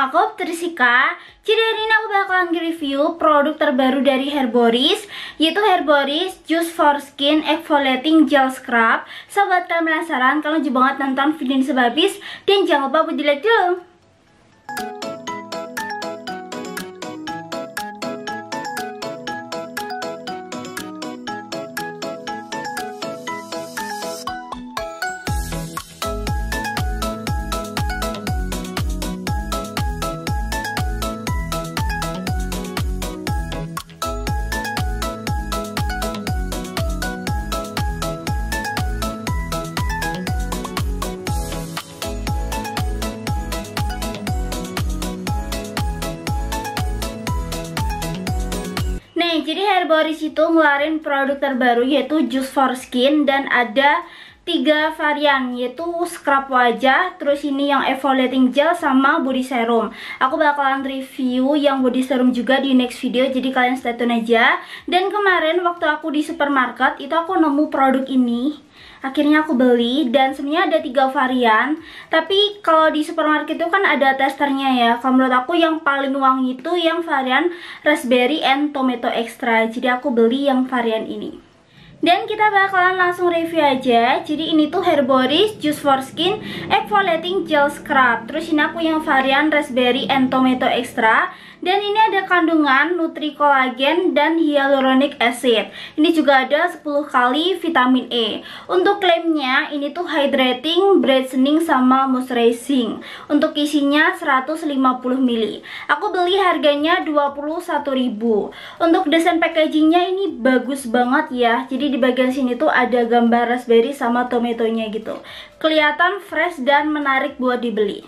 Nama aku Trisika. Jadi hari ini aku bakalan nge-review produk terbaru dari Herboris, yaitu Herboris Juice for Skin Exfoliating Gel Scrub. Sobat, kalian penasaran? Kalian wajib banget nonton video ini sampai habis dan jangan lupa buat di like dulu. Jadi Herboris itu ngeluarin produk terbaru yaitu Juice for Skin, dan ada 3 varian, yaitu scrub wajah, terus ini yang exfoliating gel, sama body serum. Aku bakalan review yang body serum juga di next video, jadi kalian stay tune aja. Dan kemarin waktu aku di supermarket itu aku nemu produk ini, akhirnya aku beli, dan sebenarnya ada 3 varian. Tapi kalau di supermarket itu kan ada testernya ya. Kalau menurut aku yang paling wangi itu yang varian raspberry and tomato extra, jadi aku beli yang varian ini. Dan kita bakalan langsung review aja. Jadi ini tuh Herboris Juice for Skin Exfoliating Gel Scrub. Terus ini aku yang varian raspberry and tomato extra. Dan ini ada kandungan nutri kolagen dan hyaluronic acid. Ini juga ada 10 kali vitamin E. Untuk klaimnya ini tuh hydrating, brightening, sama moisturizing. Untuk isinya 150 ml. Aku beli harganya 21.000. Untuk desain packagingnya ini bagus banget ya. Jadi di bagian sini tuh ada gambar raspberry sama tomatonya gitu. Kelihatan fresh dan menarik buat dibeli.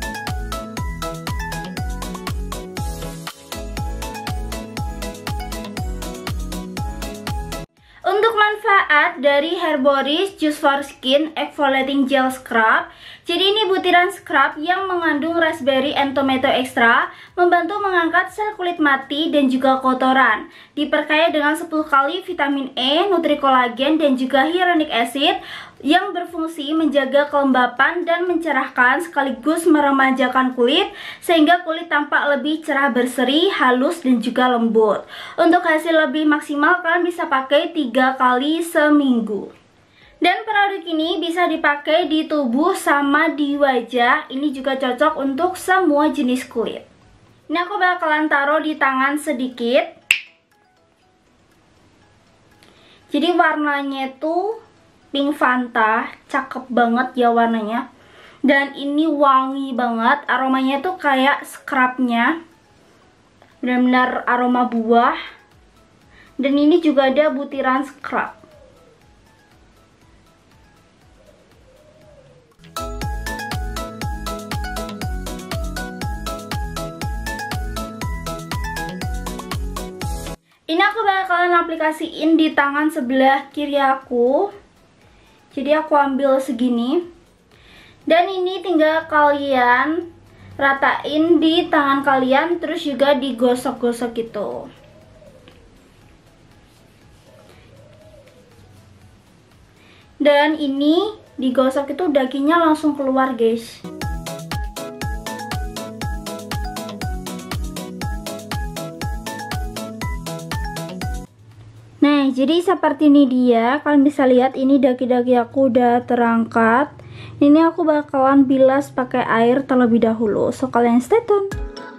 Untuk manfaat dari Herboris Juice for Skin Exfoliating Gel Scrub, jadi ini butiran scrub yang mengandung raspberry and tomato extra, membantu mengangkat sel kulit mati dan juga kotoran. Diperkaya dengan 10 kali vitamin E, nutri kolagen, dan juga hyaluronic acid yang berfungsi menjaga kelembapan dan mencerahkan sekaligus meremajakan kulit sehingga kulit tampak lebih cerah berseri, halus, dan juga lembut. Untuk hasil lebih maksimal kalian bisa pakai 3 kali seminggu. Dan produk ini bisa dipakai di tubuh sama di wajah. Ini juga cocok untuk semua jenis kulit. Ini aku bakalan taruh di tangan sedikit. Jadi warnanya itu pink Fanta, cakep banget ya warnanya. Dan ini wangi banget, aromanya tuh kayak scrubnya, benar-benar aroma buah. Dan ini juga ada butiran scrub. Ini aku bakalan aplikasiin di tangan sebelah kiri aku. Jadi aku ambil segini. Dan ini tinggal kalian ratain di tangan kalian, terus juga digosok-gosok gitu. Dan ini digosok itu dagingnya langsung keluar, guys. Nah, jadi seperti ini dia. Kalian bisa lihat ini daki-daki aku udah terangkat. Ini aku bakalan bilas pakai air terlebih dahulu. So kalian stay tune.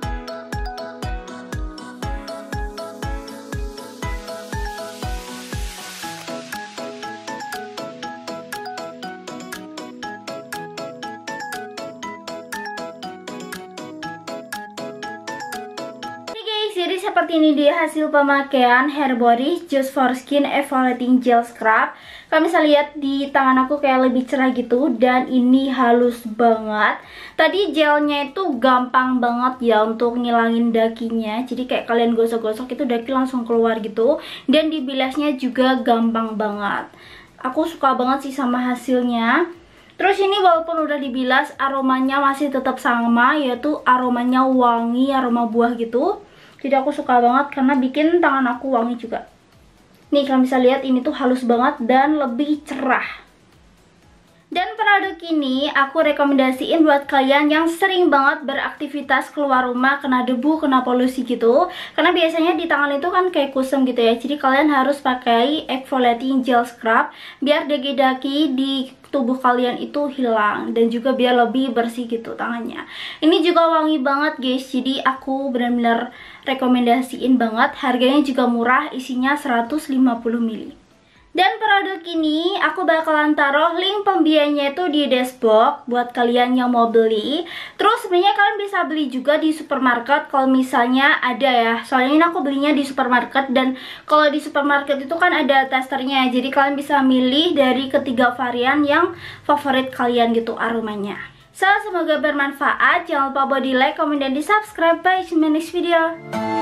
Jadi seperti ini dia hasil pemakaian Herboris Juice for Skin Exfoliating Gel Scrub. Kalian bisa lihat di tangan aku kayak lebih cerah gitu, dan ini halus banget. Tadi gelnya itu gampang banget ya untuk ngilangin dakinya. Jadi kayak kalian gosok-gosok itu daki langsung keluar gitu. Dan dibilasnya juga gampang banget. Aku suka banget sih sama hasilnya. Terus ini walaupun udah dibilas, aromanya masih tetap sama, yaitu aromanya wangi, aroma buah gitu. Jadi aku suka banget karena bikin tangan aku wangi juga. Nih kalian bisa lihat ini tuh halus banget dan lebih cerah. Dan produk ini aku rekomendasiin buat kalian yang sering banget beraktivitas keluar rumah, kena debu, kena polusi gitu. Karena biasanya di tangan itu kan kayak kusam gitu ya. Jadi kalian harus pakai exfoliating gel scrub biar daki-daki di tubuh kalian itu hilang dan juga biar lebih bersih gitu tangannya. Ini juga wangi banget guys. Jadi aku benar-benar rekomendasiin banget. Harganya juga murah, isinya 150 ml. Dan produk ini aku bakalan taruh link pembeliannya itu di dashboard buat kalian yang mau beli. Terus sebenarnya kalian bisa beli juga di supermarket kalau misalnya ada ya. Soalnya ini aku belinya di supermarket, dan kalau di supermarket itu kan ada testernya. Jadi kalian bisa milih dari ketiga varian yang favorit kalian gitu aromanya. So, semoga bermanfaat. Jangan lupa buat di like, comment, dan di subscribe. Bye, see you in my next video.